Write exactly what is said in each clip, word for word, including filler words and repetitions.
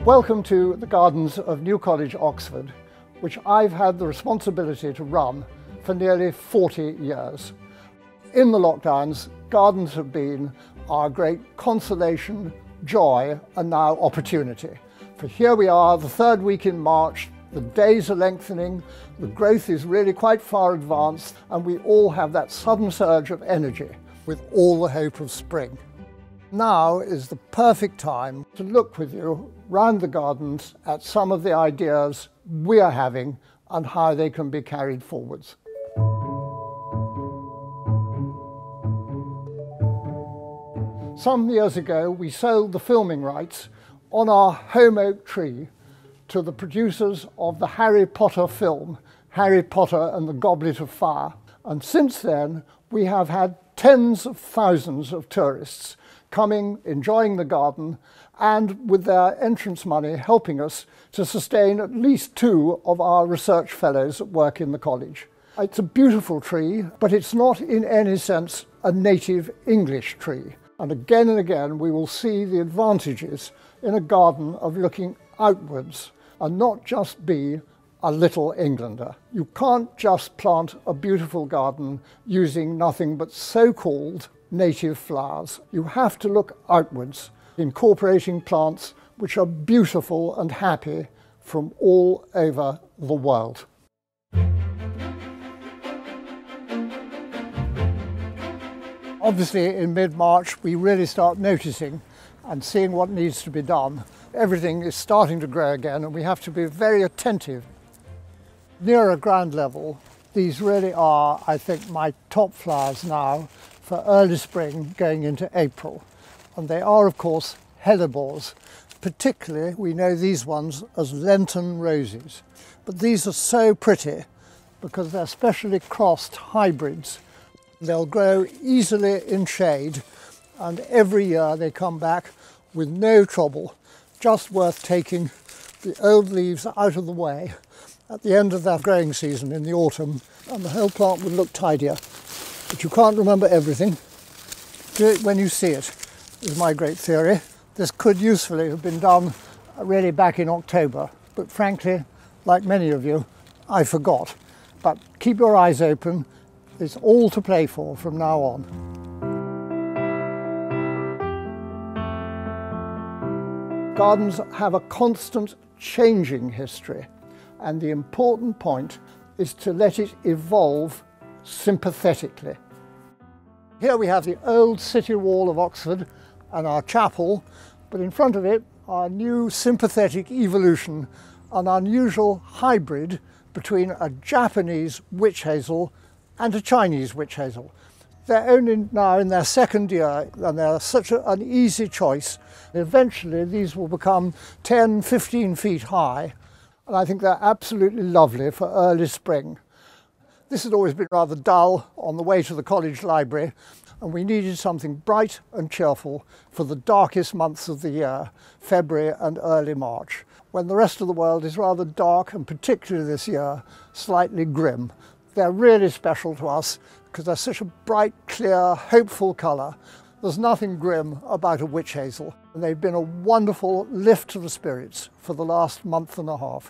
Welcome to the gardens of New College, Oxford, which I've had the responsibility to run for nearly forty years. In the lockdowns, gardens have been our great consolation, joy, and now opportunity. For here we are, the third week in March, the days are lengthening, the growth is really quite far advanced, and we all have that sudden surge of energy with all the hope of spring. Now is the perfect time to look with you round the gardens at some of the ideas we are having and how they can be carried forwards. Some years ago, we sold the filming rights on our home oak tree to the producers of the Harry Potter film, Harry Potter and the Goblet of Fire. And since then, we have had tens of thousands of tourists coming, enjoying the garden, and with their entrance money helping us to sustain at least two of our research fellows at work in the college. It's a beautiful tree, but it's not in any sense a native English tree. And again and again we will see the advantages in a garden of looking outwards and not just be a little Englander. You can't just plant a beautiful garden using nothing but so-called native flowers. You have to look outwards, incorporating plants which are beautiful and happy from all over the world. Obviously, in mid-March, we really start noticing and seeing what needs to be done. Everything is starting to grow again, and we have to be very attentive. Near a ground level, these really are, I think, my top flowers now for early spring going into April. And they are, of course, hellebores. Particularly, we know these ones as Lenten roses. But these are so pretty because they're specially crossed hybrids. They'll grow easily in shade, and every year they come back with no trouble, just worth taking the old leaves out of the way at the end of their growing season in the autumn, and the whole plant would look tidier. But you can't remember everything. Do it when you see it, is my great theory. This could usefully have been done really back in October, but frankly, like many of you, I forgot. But keep your eyes open. It's all to play for from now on. Gardens have a constant changing history, and the important point is to let it evolve sympathetically. Here we have the old city wall of Oxford and our chapel, but in front of it, our new sympathetic evolution, an unusual hybrid between a Japanese witch hazel and a Chinese witch hazel. They're only now in their second year, and they're such a, an easy choice. Eventually these will become ten, fifteen feet high, and I think they're absolutely lovely for early spring. This had always been rather dull on the way to the college library, and we needed something bright and cheerful for the darkest months of the year, February and early March, when the rest of the world is rather dark, and particularly this year, slightly grim. They're really special to us because they're such a bright, clear, hopeful colour. There's nothing grim about a witch hazel, and they've been a wonderful lift to the spirits for the last month and a half.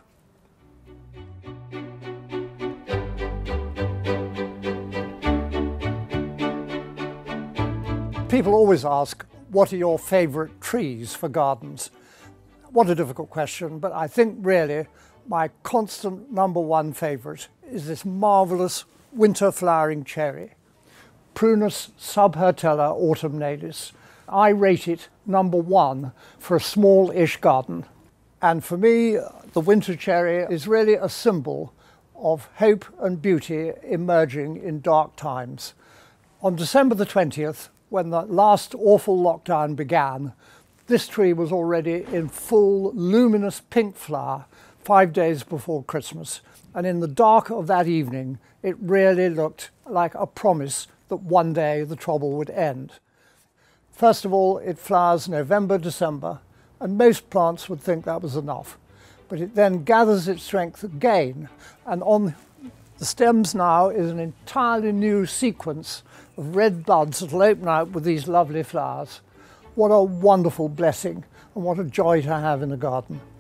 People always ask, what are your favourite trees for gardens? What a difficult question, but I think really my constant number one favourite is this marvellous winter flowering cherry, Prunus subhirtella autumnalis. I rate it number one for a small-ish garden. And for me, the winter cherry is really a symbol of hope and beauty emerging in dark times. On December the twentieth, when the last awful lockdown began, this tree was already in full luminous pink flower five days before Christmas. And in the dark of that evening, it really looked like a promise that one day the trouble would end. First of all, it flowers November, December, and most plants would think that was enough. But it then gathers its strength again, and on the stems now is an entirely new sequence of red buds that will open out with these lovely flowers. What a wonderful blessing and what a joy to have in the garden.